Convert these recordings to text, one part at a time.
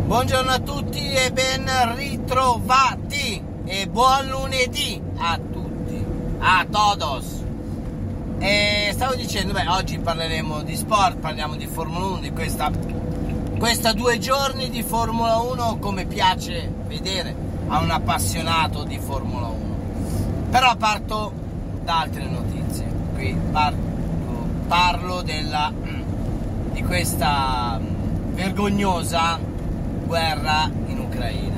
Buongiorno a tutti e ben ritrovati e buon lunedì a tutti, a todos. E stavo dicendo, oggi parleremo di sport, parliamo di Formula 1, di questa 2 giorni di Formula 1 come piace vedere a un appassionato di Formula 1. Però parto da altre notizie. Qui parlo di questa vergognosa guerra in Ucraina.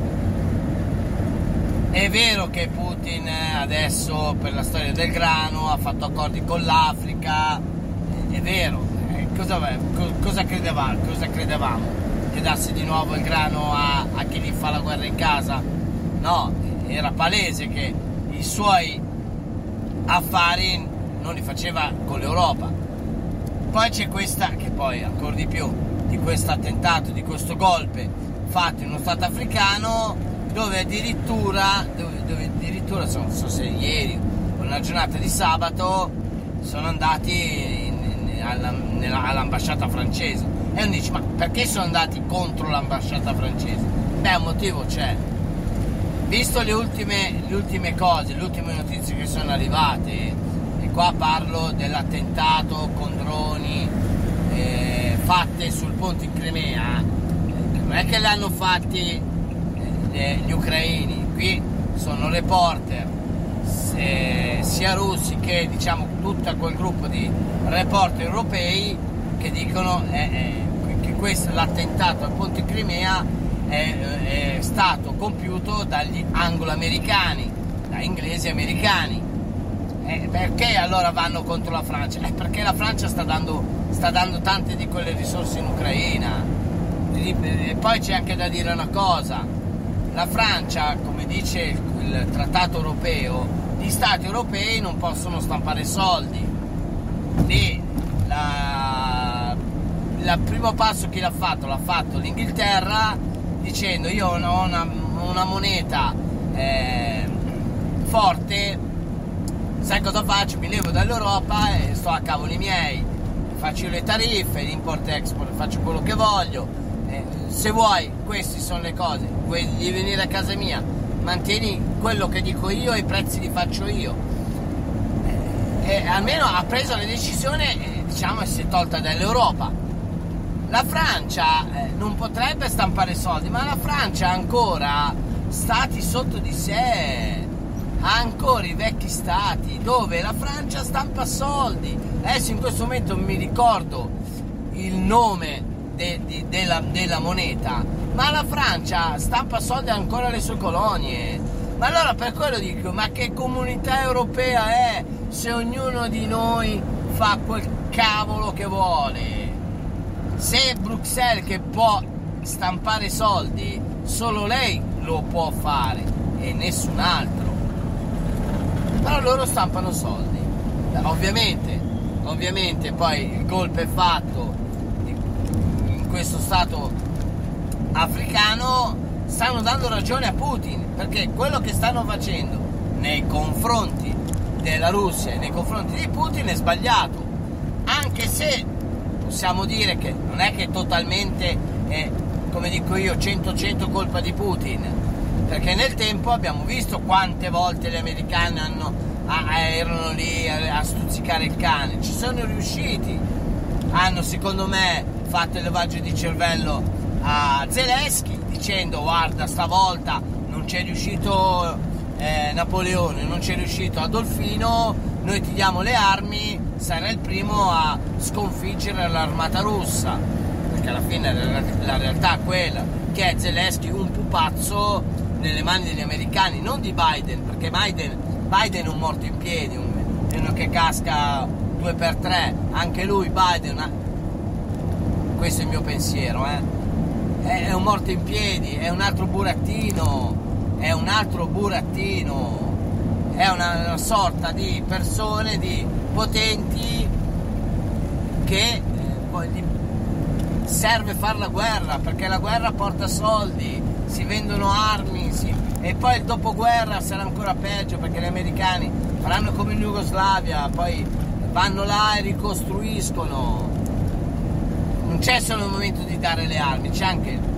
È vero che Putin adesso per la storia del grano ha fatto accordi con l'Africa, è vero. Cosa credevamo? Che dasse di nuovo il grano a chi gli fa la guerra in casa? No, era palese che i suoi affari non li faceva con l'Europa. Poi c'è questa, che poi ancora di più, di questo attentato, di questo golpe fatto in uno stato africano dove addirittura non so se ieri o nella giornata di sabato sono andati all'ambasciata francese. E uno dice, ma perché sono andati contro l'ambasciata francese? Un motivo c'è. Visto le ultime cose, le ultime notizie che sono arrivate, e qua parlo dell'attentato con droni fatte sul ponte in Crimea, non è che l'hanno fatti gli ucraini, qui sono reporter sia russi che diciamo tutto quel gruppo di reporter europei che dicono che l'attentato al ponte in Crimea è stato compiuto dagli anglo-americani, da inglesi americani. Perché allora vanno contro la Francia? Perché la Francia sta dando tante di quelle risorse in Ucraina. E poi c'è anche da dire una cosa: la Francia, come dice il trattato europeo, gli stati europei non possono stampare soldi. Lì il primo passo chi l'ha fatto? L'ha fatto l'Inghilterra, dicendo io ho una moneta forte, sai cosa faccio? Mi levo dall'Europa e sto a cavoli miei, faccio le tariffe, l'import export, faccio quello che voglio. Se vuoi, queste sono le cose, vuoi venire a casa mia, mantieni quello che dico io e i prezzi li faccio io. Almeno ha preso la decisione, diciamo, e si è tolta dall'Europa. La Francia non potrebbe stampare soldi, ma la Francia ha ancora stati sotto di sé, ha ancora i vecchi stati dove la Francia stampa soldi. Adesso in questo momento mi ricordo il nome della moneta, ma la Francia stampa soldi ancora alle sue colonie. Ma allora per quello dico, ma che comunità europea è se ognuno di noi fa quel cavolo che vuole? Se Bruxelles, che può stampare soldi, solo lei lo può fare e nessun altro, però loro stampano soldi. Ovviamente poi il golpe è fatto in questo stato africano, stanno dando ragione a Putin, perché quello che stanno facendo nei confronti della Russia e nei confronti di Putin è sbagliato, anche se possiamo dire che non è che totalmente è, come dico io, 100% colpa di Putin, perché nel tempo abbiamo visto quante volte gli americani erano lì a stuzzicare il cane, ci sono riusciti, hanno secondo me fatto il lavaggio di cervello a Zelensky dicendo guarda stavolta non c'è riuscito Napoleone, non c'è riuscito Adolfino, noi ti diamo le armi, sarai il primo a sconfiggere l'armata russa, perché alla fine la realtà è quella che è Zelensky un pupazzo nelle mani degli americani, non di Biden, perché Biden è un morto in piedi, uno che casca 2x3, anche lui Biden, questo è il mio pensiero, è un morto in piedi, è un altro burattino, è una sorta di persone, di potenti che serve fare la guerra, perché la guerra porta soldi, si vendono armi, e poi il dopoguerra sarà ancora peggio, perché gli americani faranno come in Jugoslavia, poi vanno là e ricostruiscono. Non c'è solo il momento di dare le armi, c'è anche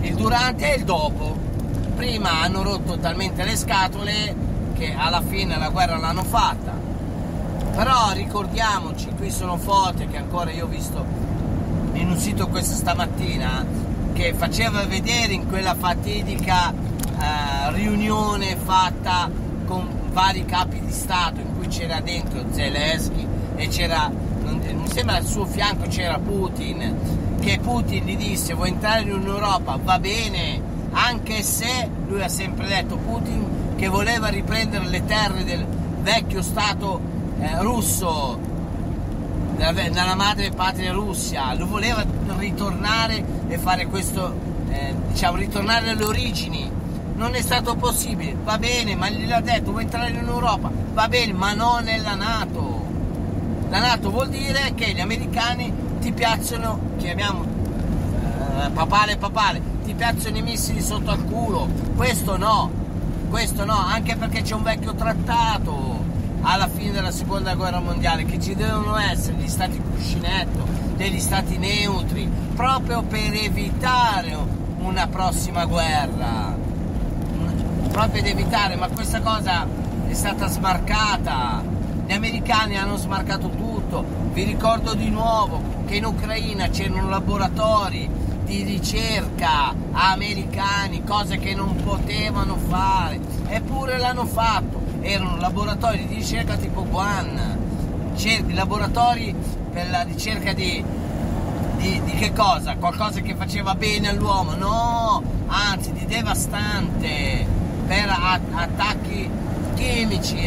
il durante e il dopo. Prima hanno rotto talmente le scatole che alla fine la guerra l'hanno fatta, però ricordiamoci, qui sono foto che ancora io ho visto in un sito questa stamattina, che faceva vedere in quella fatidica riunione fatta con vari capi di Stato, in cui c'era dentro Zelensky e c'era, mi sembra al suo fianco c'era Putin, che Putin gli disse: vuoi entrare in Europa? Va bene, anche se lui ha sempre detto, Putin, che voleva riprendere le terre del vecchio Stato russo, dalla madre patria Russia. Lui voleva ritornare e fare questo, diciamo, ritornare alle origini. Non è stato possibile, va bene, ma gliel'ha detto: vuoi entrare in Europa? Va bene, ma non nella NATO. La NATO vuol dire che gli americani ti piacciono, chiamiamo papale, ti piacciono i missili sotto al culo. Questo no, anche perché c'è un vecchio trattato alla fine della seconda guerra mondiale, che ci devono essere gli stati cuscinetto, degli stati neutri, proprio per evitare una prossima guerra, proprio per evitare, ma questa cosa è stata smarcata. Gli americani hanno smarcato tutto. Vi ricordo di nuovo che in Ucraina c'erano laboratori di ricerca americani, cose che non potevano fare, eppure l'hanno fatto. Erano laboratori di ricerca tipo Wuhan, laboratori per la ricerca di che cosa? Qualcosa che faceva bene all'uomo? No, anzi, di devastante, per attacchi chimici,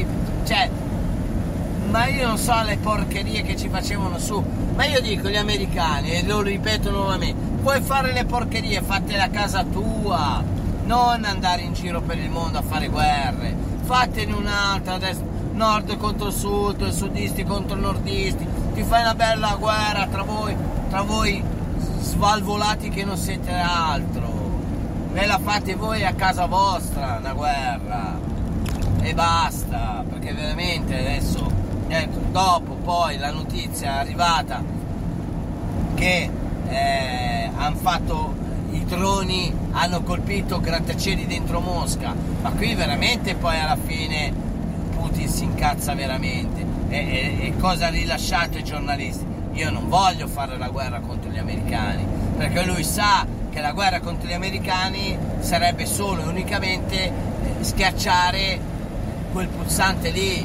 ma io non so le porcherie che ci facevano su. Ma io dico, gli americani, e lo ripeto nuovamente, puoi fare le porcherie, fattele a casa tua, non andare in giro per il mondo a fare guerre. Fatene un'altra, adesso nord contro sud, sudisti contro nordisti, ti fai una bella guerra tra voi svalvolati che non siete altro. Ve la fate voi a casa vostra una guerra e basta, perché veramente adesso, dopo poi la notizia è arrivata che hanno fatto, i droni hanno colpito grattacieli dentro Mosca, ma qui veramente poi alla fine Putin si incazza veramente. E cosa ha rilasciato ai giornalisti? Io non voglio fare la guerra contro gli americani, perché lui sa che la guerra contro gli americani sarebbe solo e unicamente schiacciare quel pulsante lì.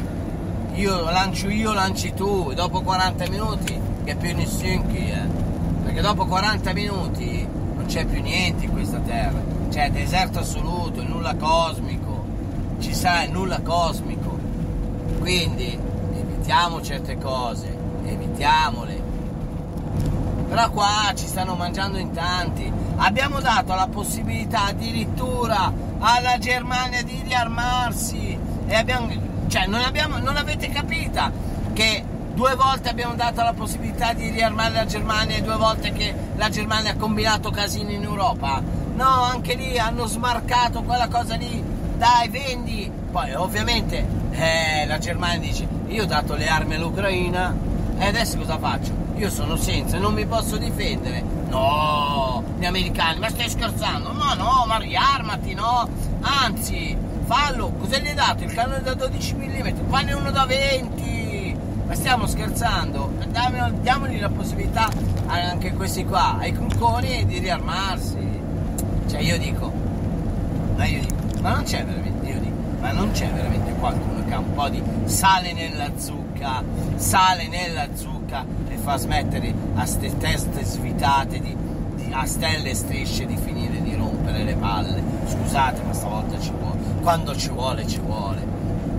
Lanci tu, e dopo 40 minuti che più ne stinchi, perché dopo 40 minuti non c'è più niente in questa terra, c'è deserto assoluto, il nulla cosmico, ci sarà il nulla cosmico. Quindi evitiamo certe cose, evitiamole. Però qua ci stanno mangiando in tanti. Abbiamo dato la possibilità addirittura alla Germania di riarmarsi, e non avete capita che 2 volte abbiamo dato la possibilità di riarmare la Germania e 2 volte che la Germania ha combinato casini in Europa? No, anche lì hanno smarcato quella cosa lì. Dai, vendi. Poi ovviamente la Germania dice: io ho dato le armi all'Ucraina e adesso cosa faccio? Io sono senza, non mi posso difendere. No, gli americani, ma stai scherzando? No, ma riarmati, no? Anzi, fallo. Cosa gli hai dato? Il cannone da 12 mm, fanne uno da 20. Ma stiamo scherzando? Diamogli la possibilità anche questi qua, ai cruconi, di riarmarsi. Cioè io dico, ma non c'è veramente qualcuno che ha un po' di sale nella zucca e fa smettere a ste teste svitate a stelle e strisce di finire di rompere le palle. Scusate, ma stavolta ci vuole. Quando ci vuole, ci vuole.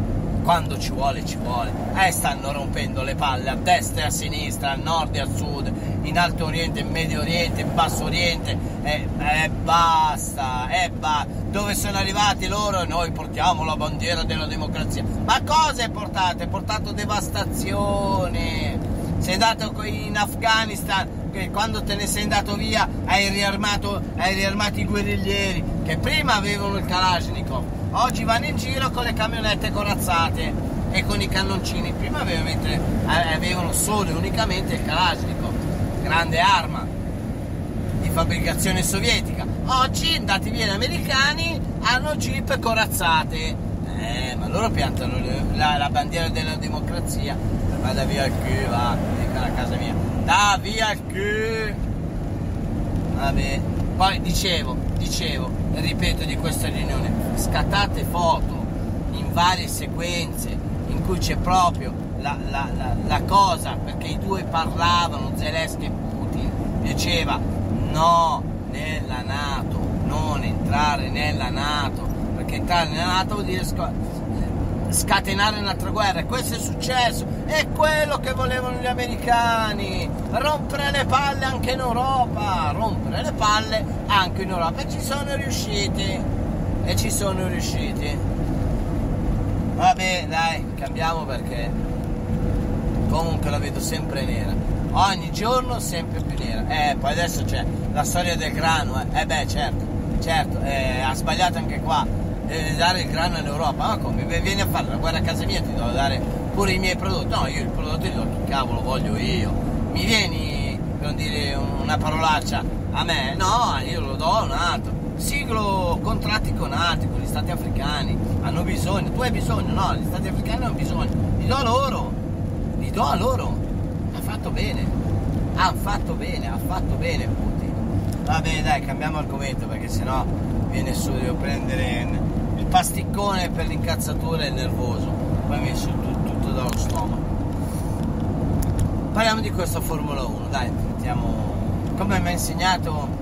Stanno rompendo le palle a destra e a sinistra, a nord e a sud, in Alto Oriente, in Medio Oriente, in Basso Oriente, basta. Dove sono arrivati loro? Noi portiamo la bandiera della democrazia. Ma cosa hai portato? Hai portato devastazione. Sei andato in Afghanistan, che quando te ne sei andato via hai riarmato i guerriglieri, che prima avevano il Kalashnikov, oggi vanno in giro con le camionette corazzate e con i cannoncini. Prima avevano solo e unicamente il Kalashnikov, grande arma di fabbricazione sovietica. Oggi, andati via gli americani, hanno jeep corazzate. Ma loro piantano la bandiera della democrazia. Vada via il cul, va, dica a casa mia. Da via il cul. Vabbè. Poi dicevo, ripeto di questa riunione, scattate foto in varie sequenze in cui c'è proprio la cosa, perché i due parlavano, Zelensky e Putin, diceva no nella NATO, non entrare nella NATO, perché entrare nella NATO vuol dire scatenare un'altra guerra, e questo è successo, è quello che volevano gli americani, rompere le palle anche in Europa, e ci sono riusciti. Vabbè, dai, cambiamo, perché comunque la vedo sempre nera, ogni giorno sempre più nera. Poi adesso c'è la storia del grano, certo, ha sbagliato anche qua, deve dare il grano all'Europa. Ma come? Vieni a fare la guerra a casa mia, ti devo dare pure i miei prodotti? No, io il prodotto li do chi cavolo voglio io. Mi vieni per dire una parolaccia a me? No, io lo do a un altro. Siglo contratti con altri, con gli stati africani, hanno bisogno, tu hai bisogno, no, gli stati africani hanno bisogno, li do a loro. Ha fatto bene Putin. Vabbè, dai, cambiamo argomento, perché sennò viene su, devo prendere il pasticcone per l'incazzatura e il nervoso, poi mi è su tutto dallo stomaco. Parliamo di questa Formula 1, dai, sentiamo come mi ha insegnato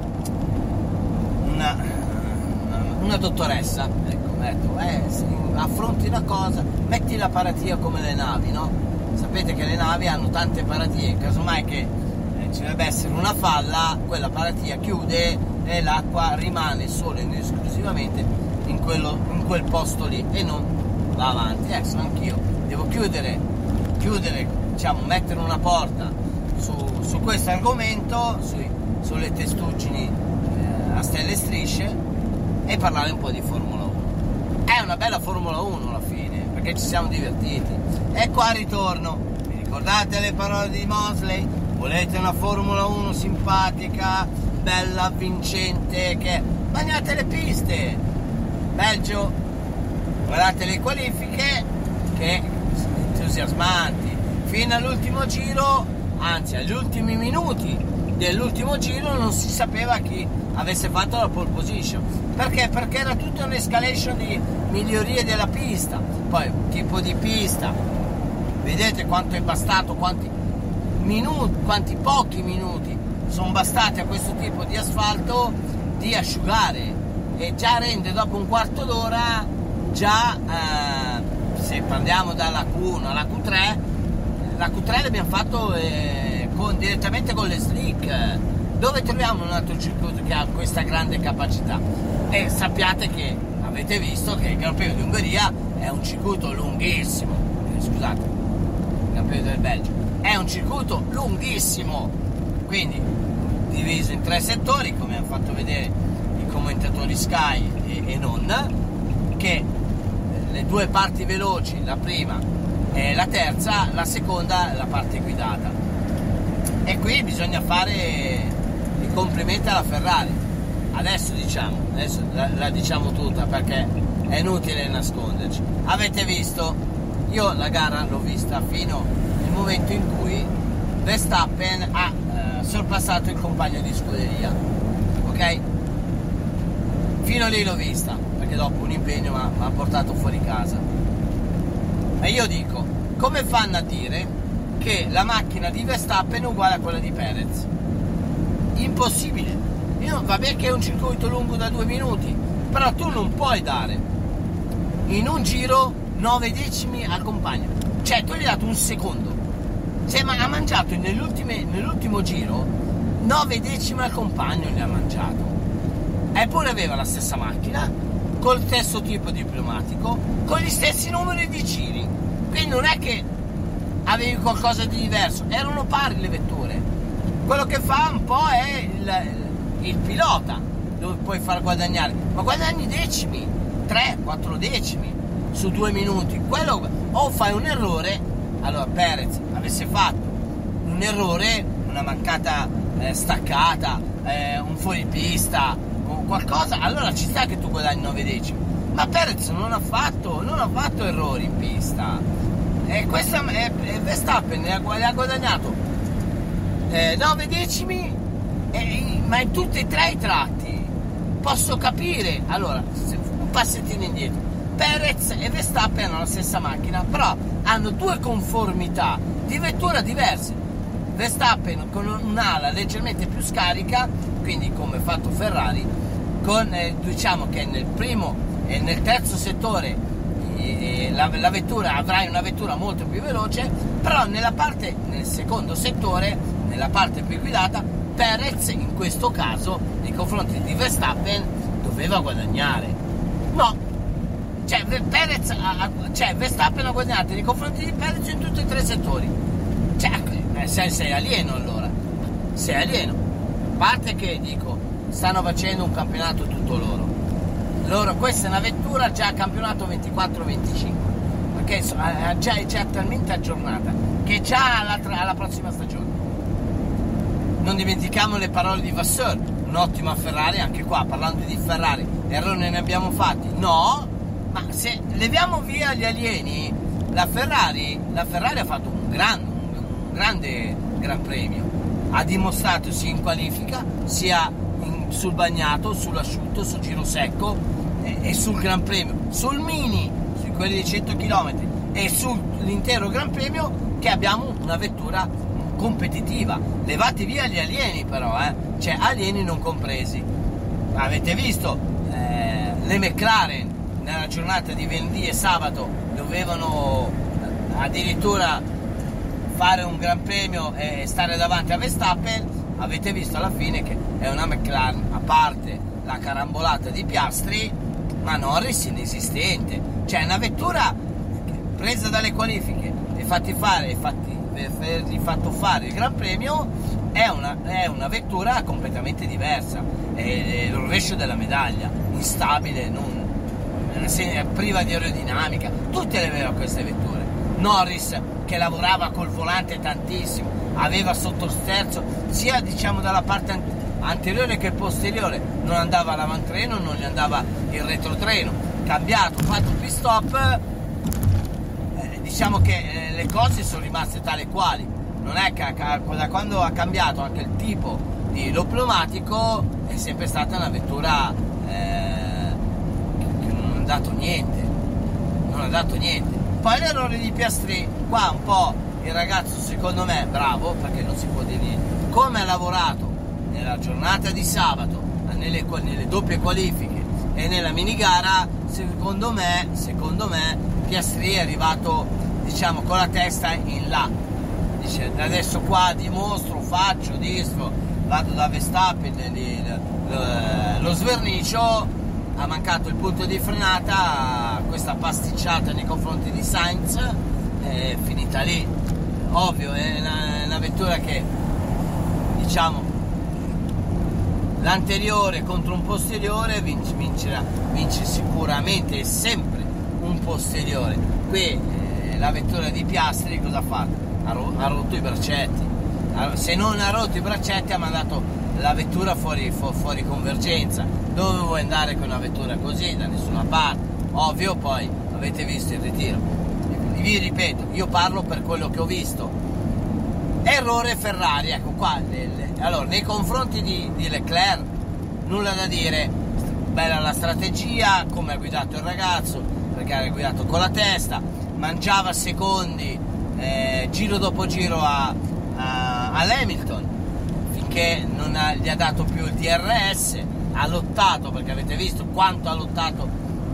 una dottoressa, ecco, mi ha detto, affronti una cosa, metti la paratia come le navi, no? Sapete che le navi hanno tante paratie, casomai che ci deve essere una falla, quella paratia chiude e l'acqua rimane solo ed esclusivamente in quel posto lì e non va avanti. Adesso anch'io devo chiudere, diciamo, mettere una porta su questo argomento, sulle testuggini a stelle e strisce, e parlare un po' di Formula 1. È una bella Formula 1 alla fine, perché ci siamo divertiti. E qua ritorno, vi ricordate le parole di Mosley? Volete una Formula 1 simpatica, bella, vincente, che bagnate le piste. Belgio, guardate le qualifiche, che entusiasmanti, fino all'ultimo giro, anzi agli ultimi minuti dell'ultimo giro non si sapeva chi avesse fatto la pole position. Perché? Perché era tutta un'escalation di migliorie della pista. Poi tipo di pista, vedete quanto è bastato, quanti pochi minuti sono bastati a questo tipo di asfalto di asciugare, e già rende dopo un quarto d'ora, se parliamo dalla Q1 alla Q3, la Q3 l'abbiamo fatto direttamente con le slick. Dove troviamo un altro circuito che ha questa grande capacità? E sappiate che avete visto che il Gran Premio di Ungheria è un circuito lunghissimo, scusate, il Gran Premio del Belgio è un circuito lunghissimo, quindi diviso in 3 settori, come hanno fatto vedere i commentatori Sky e non, che le 2 parti veloci, la prima e la terza, la seconda la parte guidata. E qui bisogna fare i complimenti alla Ferrari. Adesso la diciamo tutta, perché è inutile nasconderci. Avete visto? Io la gara l'ho vista fino al momento in cui Verstappen ha sorpassato il compagno di scuderia, ok? Fino lì l'ho vista, perché dopo un impegno mi ha portato fuori casa. E io dico, come fanno a dire che la macchina di Verstappen è uguale a quella di Perez? Impossibile. Vabbè che è un circuito lungo da 2 minuti, però tu non puoi dare in un giro 9 decimi al compagno, cioè tu gli hai dato un secondo, ha mangiato nell'ultimo giro 9 decimi al compagno, gli ha mangiato, eppure aveva la stessa macchina, col stesso tipo di pneumatico, con gli stessi numeri di giri, quindi non è che avevi qualcosa di diverso, erano pari le vetture. Quello che fa un po' è il pilota, dove puoi far guadagnare, ma guadagni decimi, 3-4 decimi su 2 minuti, quello, o fai un errore. Allora Perez avesse fatto un errore, una mancata staccata, un fuoripista, qualcosa, allora ci sta che tu guadagni 9 decimi. Ma Perez non ha fatto errori in pista, e questa Verstappen ne ha guadagnato 9 decimi, ma in tutti e 3 i tratti. Posso capire, allora, un passettino indietro, Perez e Verstappen hanno la stessa macchina, però hanno 2 conformità di vettura diverse. Verstappen con un'ala leggermente più scarica, quindi come fatto Ferrari, con diciamo che nel primo e nel terzo settore la vettura, avrai una vettura molto più veloce, però nel secondo settore, nella parte più guidata, Perez in questo caso nei confronti di Verstappen doveva guadagnare. No, Verstappen ha guadagnato nei confronti di Perez in tutti e 3 settori. Sei alieno, allora sei alieno. A parte che dico, stanno facendo un campionato tutto loro, questa è una vettura già campionato 24-25, perché è talmente aggiornata che già alla prossima stagione. Non dimentichiamo le parole di Vasseur, un'ottima Ferrari. Anche qua, parlando di Ferrari, errori ne abbiamo fatti? No, ma se leviamo via gli alieni, la Ferrari ha fatto un grande Gran Premio, ha dimostrato sia in qualifica, sia sul bagnato, sull'asciutto, sul giro secco, e sul Gran Premio, sul mini, su quelli di 100 km, e sull'intero Gran Premio, che abbiamo una vettura competitiva. Levate via gli alieni, però, alieni non compresi. Avete visto le McLaren nella giornata di venerdì e sabato dovevano addirittura fare un Gran Premio e stare davanti a Verstappen. Avete visto alla fine che è una McLaren, a parte la carambolata di Piastri, ma Norris inesistente. Cioè, una vettura presa dalle qualifiche e fatto fare il Gran Premio, è una vettura completamente diversa, è il rovescio della medaglia, instabile, priva di aerodinamica. Tutte le aveva queste vetture. Norris, che lavorava col volante tantissimo, aveva sotto sterzo sia diciamo dalla parte anteriore che posteriore, non andava l'avantreno, non gli andava il retrotreno, cambiato, fatto pit stop, diciamo che le cose sono rimaste tali e quali. Non è che da quando ha cambiato anche il tipo di pneumatico è sempre stata una vettura che non ha dato niente. Poi l'errore di Piastri, qua un po' il ragazzo secondo me bravo, perché non si può dire niente, come ha lavorato nella giornata di sabato, nelle doppie qualifiche e nella minigara. Secondo me Piastri è arrivato, diciamo, con la testa in là, dice adesso qua dimostro, faccio, vado da Verstappen, lo svernicio. Ha mancato il punto di frenata, questa pasticciata nei confronti di Sainz è finita lì. Ovvio, è una vettura che, diciamo, l'anteriore contro un posteriore vince sicuramente e sempre un posteriore. Qui la vettura di Piastri cosa ha fatto? Ha rotto i braccetti. Se non ha rotto i braccetti, ha mandato la vettura fuori convergenza. Dove vuoi andare con una vettura così? Da nessuna parte. Ovvio, poi avete visto il ritiro. Vi ripeto, io parlo per quello che ho visto. Errore Ferrari, ecco qua. Allora, nei confronti di Leclerc, nulla da dire. Bella la strategia, come ha guidato il ragazzo, perché ha guidato con la testa, mangiava secondi giro dopo giro all'Hamilton, finché non gli ha dato più il DRS. Ha lottato, perché avete visto quanto ha lottato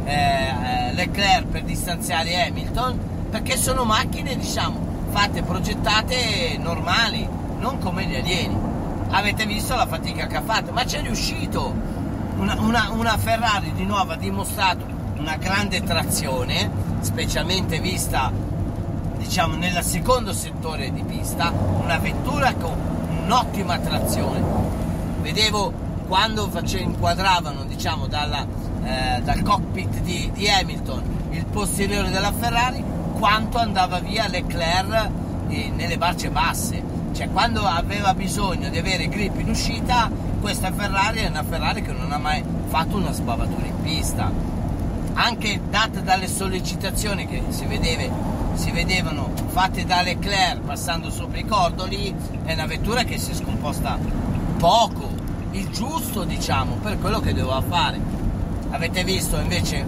Leclerc per distanziare Hamilton, perché sono macchine, diciamo, fatte, progettate normali, non come gli alieni. Avete visto la fatica che ha fatto, ma c'è riuscito. Una Ferrari di nuovo ha dimostrato una grande trazione, specialmente vista, diciamo, nel secondo settore di pista, una vettura con un'ottima trazione. Vedevo quando inquadravano, diciamo, dal cockpit di Hamilton il posteriore della Ferrari, quanto andava via Leclerc nelle marce basse. cioè quando aveva bisogno di avere grip in uscita, questa Ferrari è una Ferrari che non ha mai fatto una sbavatura in pista, anche date dalle sollecitazioni che si vedevano fatte da Leclerc passando sopra i cordoli. È una vettura che si è scomposta poco, il giusto diciamo per quello che doveva fare. Avete visto invece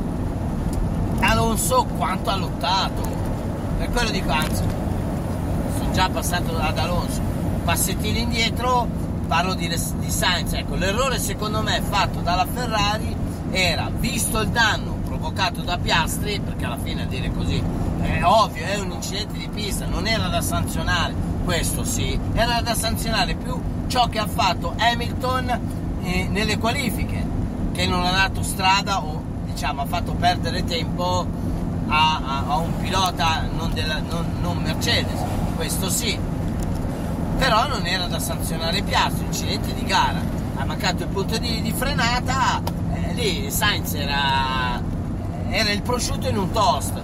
Alonso quanto ha lottato, per quello dico, anzi sono già passato ad Alonso, passettino indietro, parlo di Sainz. Ecco, l'errore secondo me fatto dalla Ferrari era, visto il danno provocato da Piastri, perché alla fine a dire così è ovvio, è un incidente di pista, non era da sanzionare, questo sì, era da sanzionare più ciò che ha fatto Hamilton nelle qualifiche, che non ha dato strada o diciamo ha fatto perdere tempo a un pilota non Mercedes, questo sì, però non era da sanzionare Piastri, incidente di gara, ha mancato il punto di frenata, lì Sainz era il prosciutto in un toast,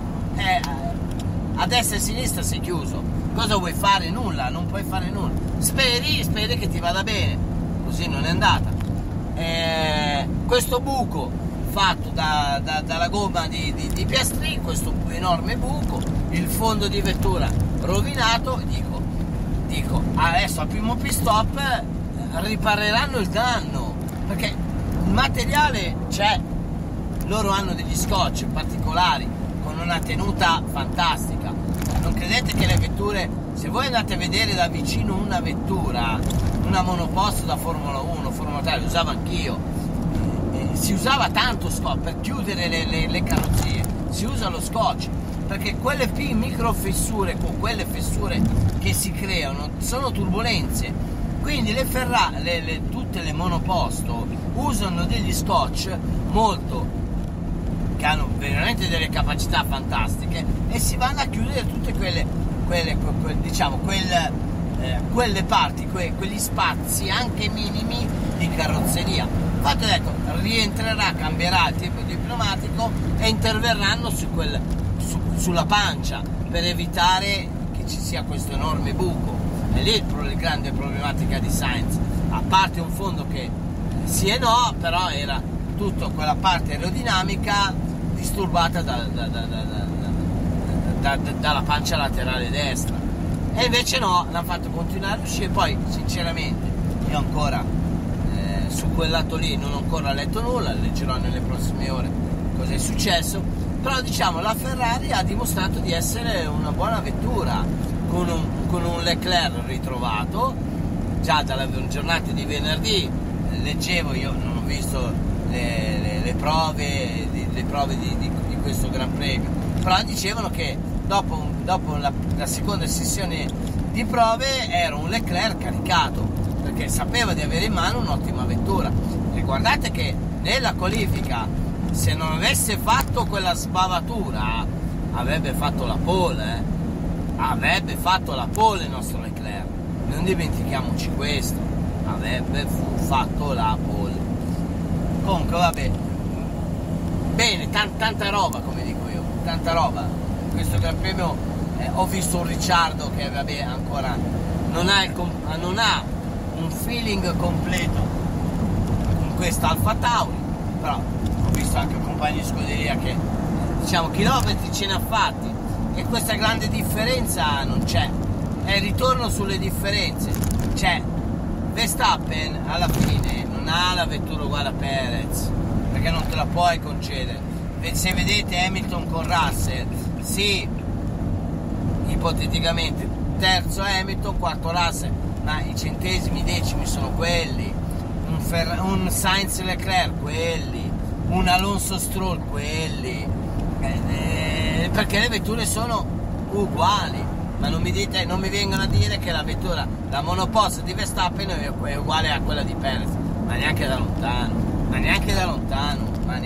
a destra e a sinistra sei chiuso, cosa vuoi fare? Nulla, non puoi fare nulla, speri che ti vada bene, così non è andata. Questo buco fatto dalla gomma di Piastri, questo enorme buco, il fondo di vettura rovinato, dico adesso al primo pit stop ripareranno il danno, perché il materiale c'è, loro hanno degli scotch particolari con una tenuta fantastica. Non credete che le vetture, se voi andate a vedere da vicino una vettura, una monoposto da Formula 1, Formula 3, lo usavo anch'io, si usava tanto scotch per chiudere le carrozzerie, si usa lo scotch, perché quelle micro fessure, con quelle fessure che si creano, sono turbolenze, quindi tutte le monoposto usano degli scotch che hanno veramente delle capacità fantastiche e si vanno a chiudere tutte quelle parti, quegli spazi anche minimi di carrozzeria. Infatti ecco, rientrerà, cambierà il tipo di pneumatico e interverranno sulla pancia per evitare che ci sia questo enorme buco. E lì la grande problematica di Sainz, a parte un fondo che sì e no, però era tutta quella parte aerodinamica disturbata dalla pancia laterale destra, e invece no, l'hanno fatto continuare a uscire. Poi sinceramente io ancora su quel lato lì non ho ancora letto nulla, leggerò nelle prossime ore cosa è successo, però diciamo la Ferrari ha dimostrato di essere una buona vettura con un Leclerc ritrovato già dalla giornata di venerdì. Leggevo, io non ho visto le prove di questo Gran Premio, però dicevano che dopo la seconda sessione di prove era un Leclerc caricato, perché sapeva di avere in mano un'ottima vettura. E guardate che nella qualifica, se non avesse fatto quella sbavatura, avrebbe fatto la pole, avrebbe fatto la pole il nostro Leclerc, non dimentichiamoci questo, avrebbe fatto la pole. Comunque vabbè, bene, tanta roba, come dico io, tanta roba. Questo Gran Premio ho visto un Ricciardo che vabbè ancora non ha un feeling completo con questa Alfa Tauri, però ho visto anche compagni di scuderia che diciamo chilometri ce ne ha fatti, e questa grande differenza non c'è, è il ritorno sulle differenze. Cioè Verstappen alla fine non ha la vettura uguale a Perez, perché non te la puoi concedere. Se vedete Hamilton con Russell, sì, ipoteticamente terzo Hamilton, quarto Russell, ma i centesimi, i decimi sono quelli, un Sainz Leclerc quelli, un Alonso Stroll quelli, perché le vetture sono uguali. Ma non mi vengono a dire che la vettura, la monoposto di Verstappen è uguale a quella di Perez, ma neanche da lontano.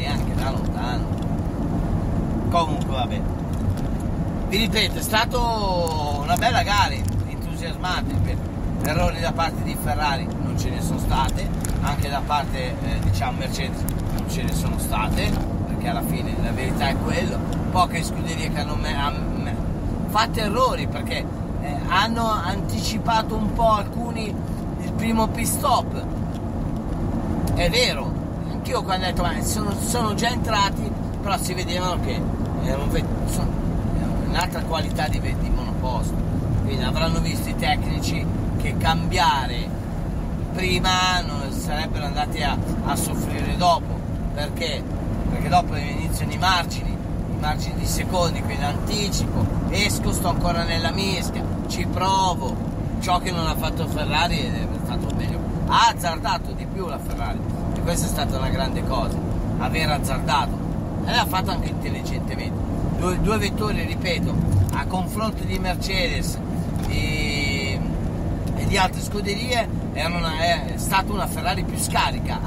Comunque vabbè, vi ripeto, è stato una bella gara, entusiasmante, errori da parte di Ferrari non ce ne sono state, anche da parte diciamo Mercedes non ce ne sono state, perché alla fine la verità è quello, poche scuderie che hanno fatto errori, perché hanno anticipato un po' alcuni il primo pit stop, è vero, anch'io quando ho detto ma sono già entrati, però si vedevano che era un'altra qualità di monoposto, quindi avranno visto i tecnici che cambiare prima non sarebbero andati a soffrire dopo, perché dopo iniziano i margini di secondi, quindi anticipo, esco, sto ancora nella mischia, ci provo. Ciò che non ha fatto Ferrari è stato meglio, ha azzardato di più la Ferrari, e questa è stata una grande cosa, aver azzardato, e l'ha fatto anche intelligentemente. Due vetture, ripeto, a confronto di Mercedes e di altre scuderie, è stata una Ferrari più scarica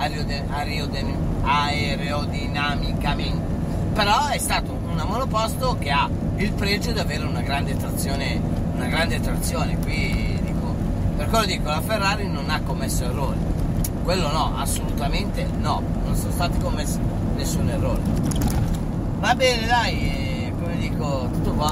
aerodinamicamente, però è stato una monoposto che ha il pregio di avere una grande trazione. Qui dico, per quello dico, la Ferrari non ha commesso errori, quello no, assolutamente no, non sono stati commessi nessun errore. Va bene, dai, come dico, tutto qua.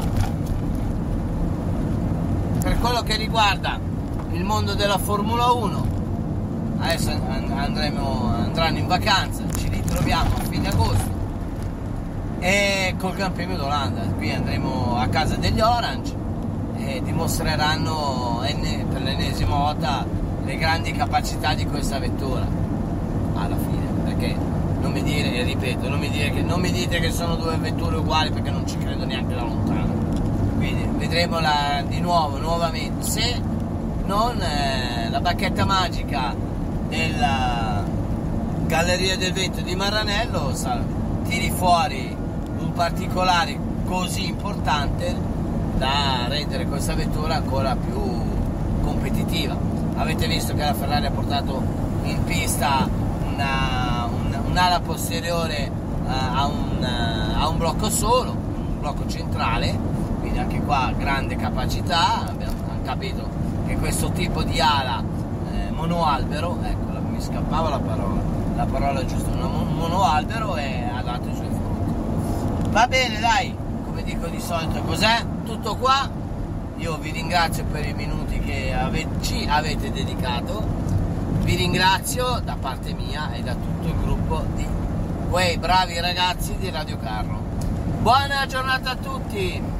Per quello che riguarda il mondo della Formula 1, adesso andranno in vacanza, ci ritroviamo a fine agosto e col Gran Premio d'Olanda, qui andremo a casa degli Orange e dimostreranno per l'ennesima volta le grandi capacità di questa vettura alla fine, perché non mi dite che sono due vetture uguali, perché non ci credo neanche da lontano. Quindi vedremo nuovamente, se non la bacchetta magica della Galleria del Vento di Maranello tiri fuori un particolare così importante da rendere questa vettura ancora più competitiva. Avete visto che la Ferrari ha portato in pista un'ala posteriore a un blocco solo, un blocco centrale, quindi anche qua grande capacità. Abbiamo capito che questo tipo di ala monoalbero, ecco, mi scappava la parola giusta, un monoalbero, e ha dato i suoi frutti. Va bene, dai, come dico di solito, cos'è? Tutto qua. Io vi ringrazio per i minuti che ci avete dedicato, vi ringrazio da parte mia e da tutto il gruppo di quei bravi ragazzi di Radio Carro. Buona giornata a tutti!